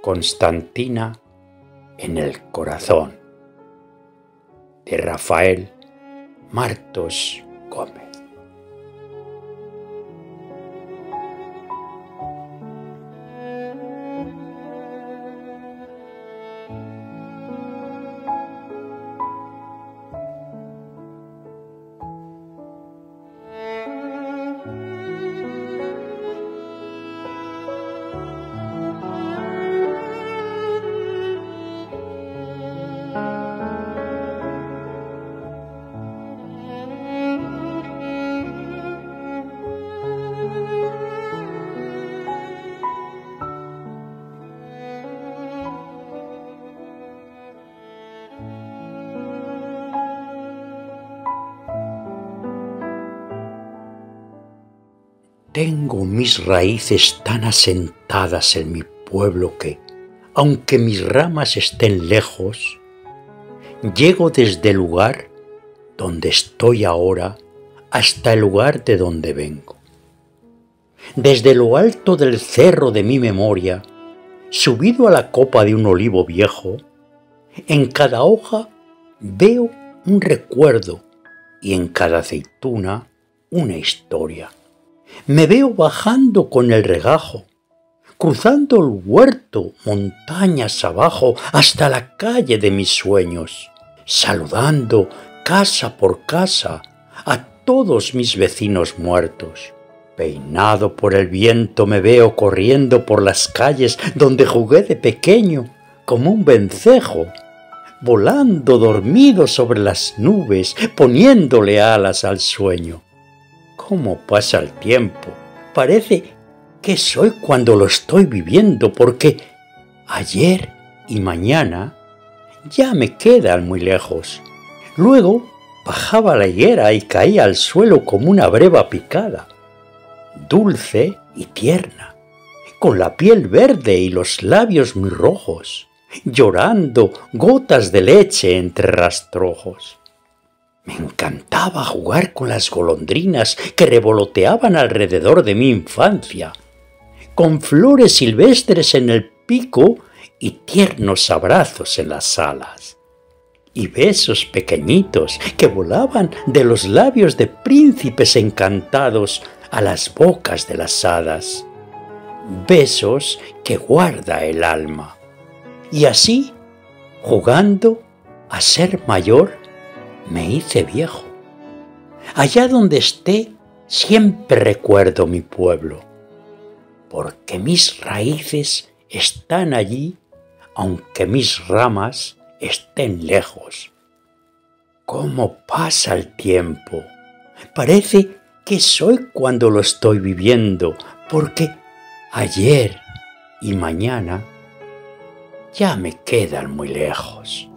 Constantina en el corazón, de Rafael Martos Gómez. Tengo mis raíces tan asentadas en mi pueblo que, aunque mis ramas estén lejos, llego desde el lugar donde estoy ahora hasta el lugar de donde vengo. Desde lo alto del cerro de mi memoria, subido a la copa de un olivo viejo, en cada hoja veo un recuerdo y en cada aceituna una historia. Me veo bajando con el regajo, cruzando el huerto montañas abajo hasta la calle de mis sueños, saludando casa por casa a todos mis vecinos muertos. Peinado por el viento me veo corriendo por las calles donde jugué de pequeño como un vencejo, volando dormido sobre las nubes, poniéndole alas al sueño. ¿Cómo pasa el tiempo? Parece que soy cuando lo estoy viviendo, porque ayer y mañana ya me quedan muy lejos. Luego bajaba la higuera y caía al suelo como una breva picada, dulce y tierna, con la piel verde y los labios muy rojos, llorando gotas de leche entre rastrojos. Me encantaba jugar con las golondrinas que revoloteaban alrededor de mi infancia, con flores silvestres en el pico y tiernos abrazos en las alas, y besos pequeñitos que volaban de los labios de príncipes encantados a las bocas de las hadas, besos que guarda el alma. Y así, jugando a ser mayor, me hice viejo. Allá donde esté, siempre recuerdo mi pueblo, porque mis raíces están allí, aunque mis ramas estén lejos. ¿Cómo pasa el tiempo? Parece que soy cuando lo estoy viviendo, porque ayer y mañana ya me quedan muy lejos.